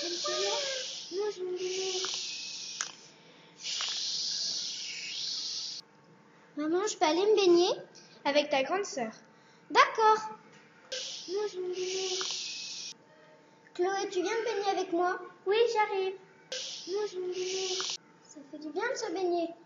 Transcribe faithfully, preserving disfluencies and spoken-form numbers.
Moi, je veux me baigner. Maman, je peux aller me baigner? Avec ta grande sœur. D'accord. Moi, je veux me baigner. Chloé, tu viens me baigner avec moi? Oui, j'arrive. Moi, je veux me baigner. Ça fait du bien de se baigner.